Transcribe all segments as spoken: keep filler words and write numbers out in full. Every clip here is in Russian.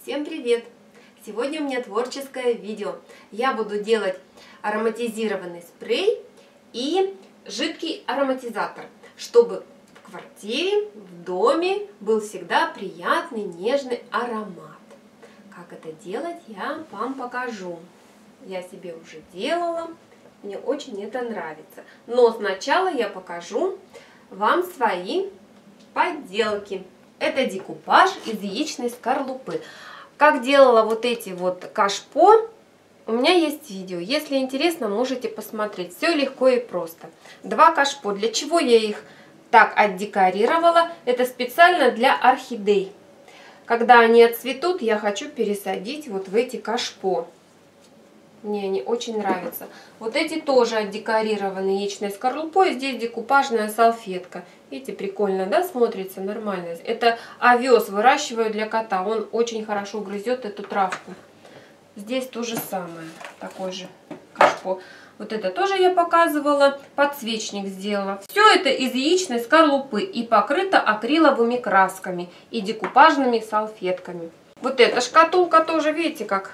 Всем привет! Сегодня у меня творческое видео. Я буду делать ароматизированный спрей и жидкий ароматизатор, чтобы в квартире, в доме был всегда приятный нежный аромат. Как это делать, я вам покажу. Я себе уже делала, мне очень это нравится. Но сначала я покажу вам свои подделки. Это декупаж из яичной скорлупы. Как делала вот эти вот кашпо, у меня есть видео. Если интересно, можете посмотреть. Все легко и просто. Два кашпо. Для чего я их так отдекорировала? Это специально для орхидей. Когда они отцветут, я хочу пересадить вот в эти кашпо. Мне они очень нравятся. Вот эти тоже отдекорированы яичной скорлупой. Здесь декупажная салфетка. Видите, прикольно, да, смотрится нормально. Это овес выращиваю для кота. Он очень хорошо грызет эту травку. Здесь то же самое. Такой же кашпо. Вот это тоже я показывала. Подсвечник сделала. Все это из яичной скорлупы и покрыто акриловыми красками и декупажными салфетками. Вот эта шкатулка тоже, видите, как...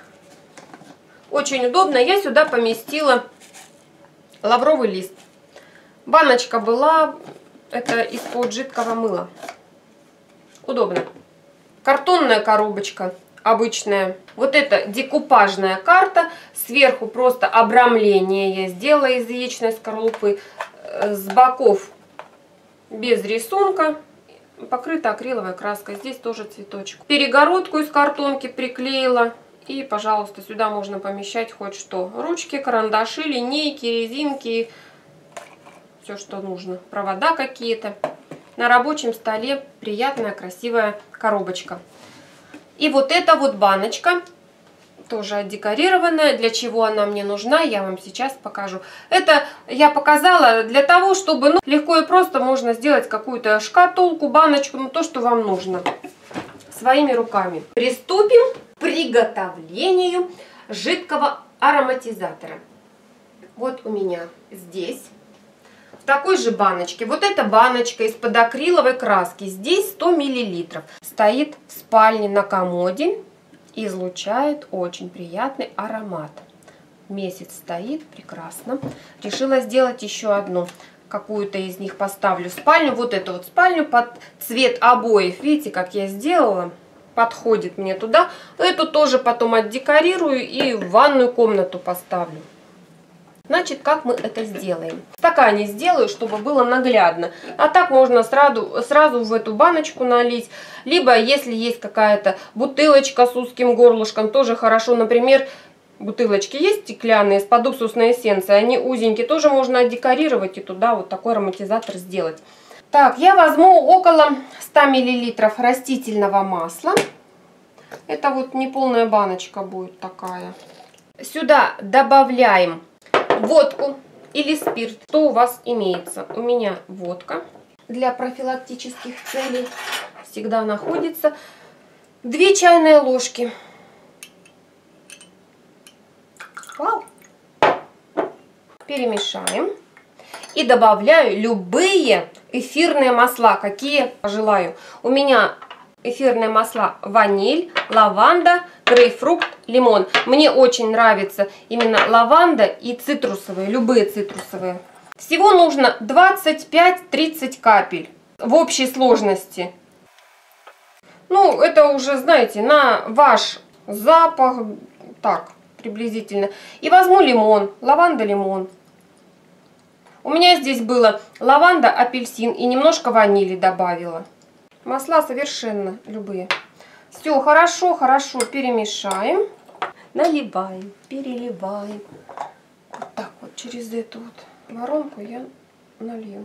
Очень удобно. Я сюда поместила лавровый лист. Баночка была, это из-под жидкого мыла. Удобно. Картонная коробочка обычная. Вот это декупажная карта. Сверху просто обрамление я сделала из яичной скорлупы. С боков без рисунка. Покрыта акриловой краской. Здесь тоже цветочек. Перегородку из картонки приклеила. И, пожалуйста, сюда можно помещать хоть что. Ручки, карандаши, линейки, резинки. Все, что нужно. Провода какие-то. На рабочем столе приятная, красивая коробочка. И вот эта вот баночка. Тоже отдекорированная. Для чего она мне нужна, я вам сейчас покажу. Это я показала для того, чтобы ну, легко и просто можно сделать какую-то шкатулку, баночку. Ну, то, что вам нужно. Своими руками. Приступим к приготовлению жидкого ароматизатора. Вот у меня здесь в такой же баночке. Вот эта баночка из-под акриловой краски. Здесь сто миллилитров. Стоит в спальне на комоде. Излучает очень приятный аромат. Месяц стоит. Прекрасно. Решила сделать еще одну. Какую-то из них поставлю в спальню. Вот эту вот спальню под цвет обоев. Видите, как я сделала? Подходит мне туда. Эту тоже потом отдекорирую и в ванную комнату поставлю. Значит, как мы это сделаем? В стакане сделаю, чтобы было наглядно. А так можно сразу, сразу в эту баночку налить. Либо, если есть какая-то бутылочка с узким горлышком, тоже хорошо. Например, бутылочки есть стеклянные с-под уксусной эссенцией. Они узенькие. Тоже можно отдекорировать и туда вот такой ароматизатор сделать. Так, я возьму около ста миллилитров растительного масла. Это вот неполная баночка будет такая. Сюда добавляем водку или спирт, что у вас имеется. У меня водка для профилактических целей всегда находится. две чайные ложки. Вау. Перемешаем. И добавляю любые эфирные масла, какие желаю. У меня эфирные масла ваниль, лаванда, грейпфрут, лимон. Мне очень нравится именно лаванда и цитрусовые, любые цитрусовые. Всего нужно двадцать пять-тридцать капель в общей сложности. Ну, это уже, знаете, на ваш запах, так, приблизительно. И возьму лимон, лаванда, лимон. У меня здесь было лаванда, апельсин и немножко ванили добавила. Масла совершенно любые. Все хорошо, хорошо перемешаем. Наливаем, переливаем. Вот так вот через эту вот воронку я налью.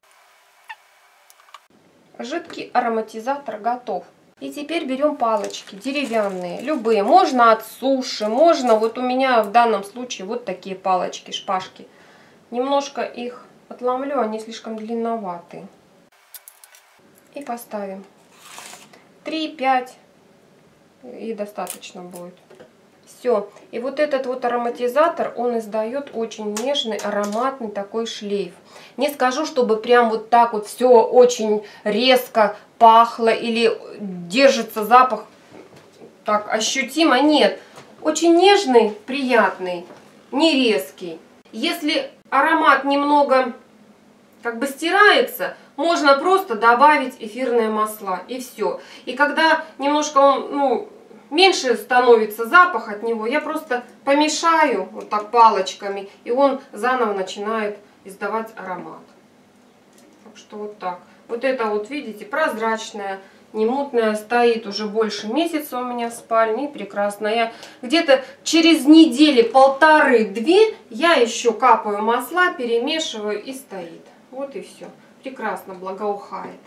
Жидкий ароматизатор готов. И теперь берем палочки деревянные, любые. Можно от суши, можно, вот у меня в данном случае вот такие палочки, шпажки. Немножко их отломлю, они слишком длинноватые. И поставим. три-пять и достаточно будет. Все. И вот этот вот ароматизатор, он издает очень нежный, ароматный такой шлейф. Не скажу, чтобы прям вот так вот все очень резко пахло или держится запах так ощутимо. Нет, очень нежный, приятный, не резкий. Если аромат немного как бы стирается, можно просто добавить эфирные масла и все. И когда немножко он, ну, меньше становится запах от него, я просто помешаю вот так палочками, и он заново начинает издавать аромат. Так что вот так. Вот это вот, видите, прозрачная, не мутная, стоит уже больше месяца у меня в спальне, и прекрасно. Я где-то через недели полторы-две я еще капаю масла, перемешиваю, и стоит. Вот и все. Прекрасно благоухает.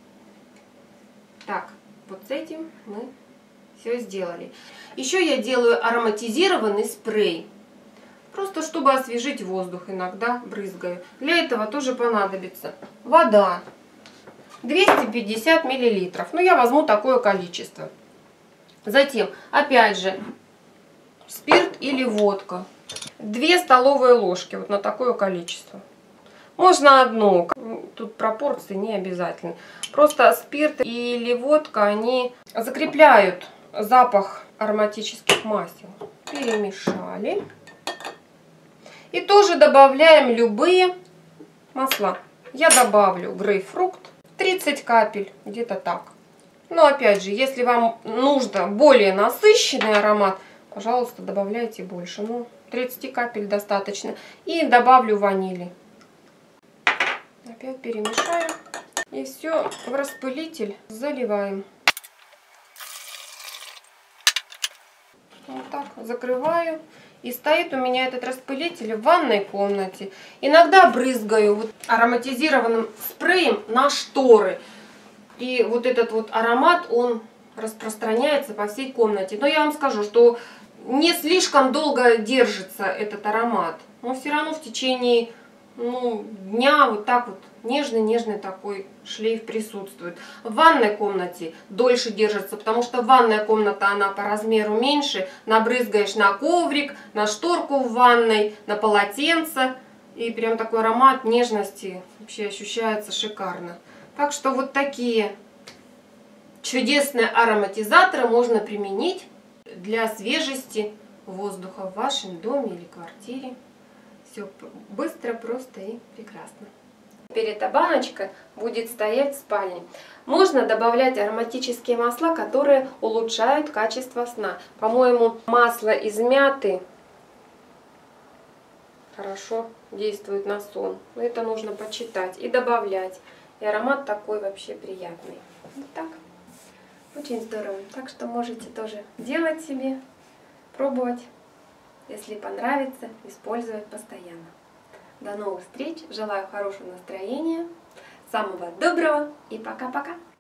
Так, вот с этим мы все сделали. Еще я делаю ароматизированный спрей. Просто чтобы освежить воздух, иногда брызгаю. Для этого тоже понадобится вода. двести пятьдесят миллилитров. Ну, я возьму такое количество. Затем, опять же, спирт или водка. две столовые ложки, вот на такое количество. Можно одну, тут пропорции не обязательно. Просто спирт или водка, они закрепляют запах ароматических масел. Перемешали. И тоже добавляем любые масла. Я добавлю грейпфрут, тридцать капель, где-то так. Но опять же, если вам нужно более насыщенный аромат, пожалуйста, добавляйте больше. Ну, тридцать капель достаточно. И добавлю ванили. Опять перемешаем. И все в распылитель заливаем. Вот так закрываю. И стоит у меня этот распылитель в ванной комнате. Иногда брызгаю вот ароматизированным спреем на шторы. И вот этот вот аромат, он распространяется по всей комнате. Но я вам скажу, что не слишком долго держится этот аромат. Но все равно в течение, ну, дня вот так вот нежный-нежный такой шлейф присутствует. В ванной комнате дольше держится, потому что ванная комната, она по размеру меньше. Набрызгаешь на коврик, на шторку в ванной, на полотенце. И прям такой аромат нежности вообще ощущается шикарно. Так что вот такие чудесные ароматизаторы можно применить для свежести воздуха в вашем доме или квартире. Все быстро, просто и прекрасно. Теперь эта баночка будет стоять в спальне. Можно добавлять ароматические масла, которые улучшают качество сна. По-моему, масло из мяты хорошо действует на сон. Но это нужно почитать и добавлять. И аромат такой вообще приятный. Вот так. Очень здорово. Так что можете тоже делать себе, пробовать. Если понравится, использовать постоянно. До новых встреч. Желаю хорошего настроения, самого доброго и пока-пока.